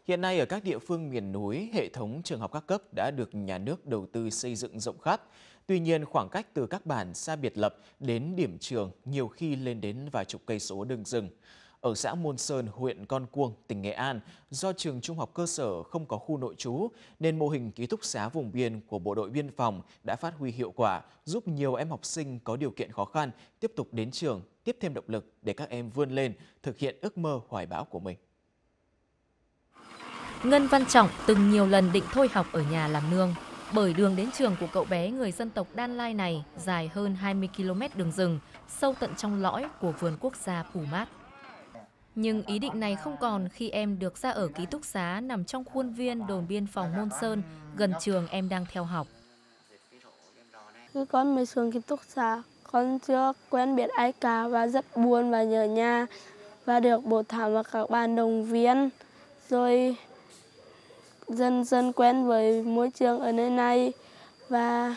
Hiện nay ở các địa phương miền núi, hệ thống trường học các cấp đã được nhà nước đầu tư xây dựng rộng khắp. Tuy nhiên, khoảng cách từ các bản xa biệt lập đến điểm trường nhiều khi lên đến vài chục cây số đường rừng. Ở xã Môn Sơn, huyện Con Cuông, tỉnh Nghệ An, do trường trung học cơ sở không có khu nội trú, nên mô hình ký túc xá vùng biên của Bộ đội Biên phòng đã phát huy hiệu quả, giúp nhiều em học sinh có điều kiện khó khăn tiếp tục đến trường, tiếp thêm động lực để các em vươn lên, thực hiện ước mơ hoài bão của mình. Ngân Văn Trọng từng nhiều lần định thôi học ở nhà làm nương, bởi đường đến trường của cậu bé người dân tộc Đan Lai này dài hơn 20 km đường rừng, sâu tận trong lõi của vườn quốc gia Pumat. Nhưng ý định này không còn khi em được ra ở ký túc xá nằm trong khuôn viên đồn biên phòng Môn Sơn, gần trường em đang theo học. Khi con mới xuống ký túc xá, con chưa quen biết ai cả và rất buồn và nhớ nhà, và được bố thảo và các bạn động viên, rồi dần dần quen với môi trường ở nơi này, và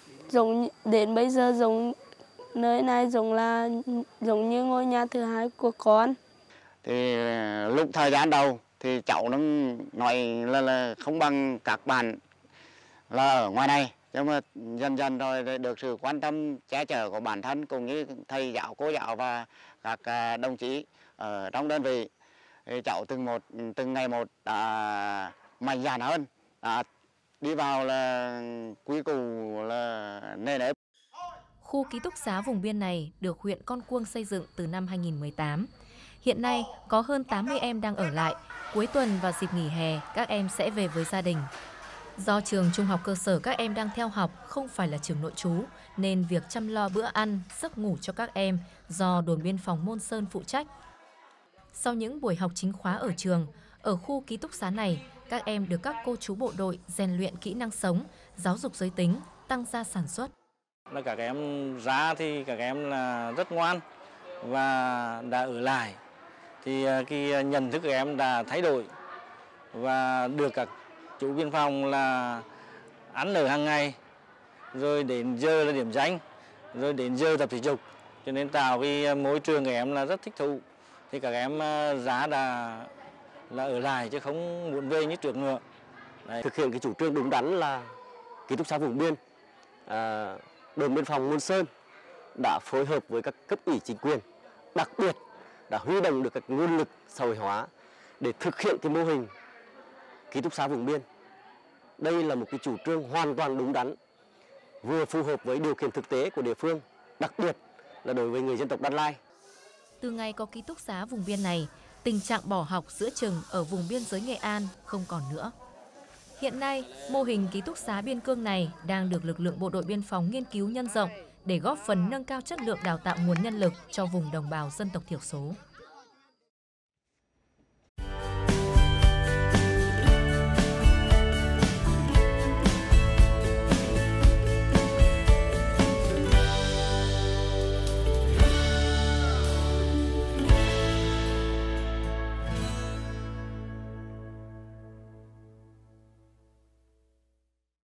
đến bây giờ nơi này giống như ngôi nhà thứ hai của con. Thì lúc thời gian đầu thì cháu nó nói là không bằng các bạn là ở ngoài này, nhưng mà dần dần rồi được sự quan tâm che chở của bản thân cùng như thầy giáo, cô giáo và các đồng chí ở trong đơn vị, thì cháu từng ngày một mạnh dạn hơn, đi vào là quy củ là nề nếp. Khu ký túc xá vùng biên này được huyện Con Cuông xây dựng từ năm 2018. Hiện nay có hơn 80 em đang ở lại, cuối tuần và dịp nghỉ hè các em sẽ về với gia đình. Do trường trung học cơ sở các em đang theo học không phải là trường nội trú, nên việc chăm lo bữa ăn, giấc ngủ cho các em do đồn biên phòng Môn Sơn phụ trách. Sau những buổi học chính khóa ở trường, ở khu ký túc xá này, các em được các cô chú bộ đội rèn luyện kỹ năng sống, giáo dục giới tính, tăng gia sản xuất. Các em ra thì các em là rất ngoan và đã ở lại. Thì cái nhận thức của em đã thay đổi và được các chủ biên phòng là ăn ở hàng ngày, rồi đến giờ là điểm danh, rồi đến giờ tập thể dục, cho nên tạo cái môi trường của em là rất thích thú. Thì các em giá là ở lại chứ không muốn về như trước nữa. Đấy. Thực hiện cái chủ trương đúng đắn là ký túc xá vùng biên, đồn biên phòng Môn Sơn đã phối hợp với các cấp ủy chính quyền, đặc biệt đã huy động được các nguồn lực xã hội hóa để thực hiện cái mô hình ký túc xá vùng biên. Đây là một cái chủ trương hoàn toàn đúng đắn, vừa phù hợp với điều kiện thực tế của địa phương, đặc biệt là đối với người dân tộc Đan Lai. Từ ngày có ký túc xá vùng biên này, tình trạng bỏ học giữa chừng ở vùng biên giới Nghệ An không còn nữa. Hiện nay, mô hình ký túc xá biên cương này đang được lực lượng bộ đội biên phòng nghiên cứu nhân rộng để góp phần nâng cao chất lượng đào tạo nguồn nhân lực cho vùng đồng bào dân tộc thiểu số.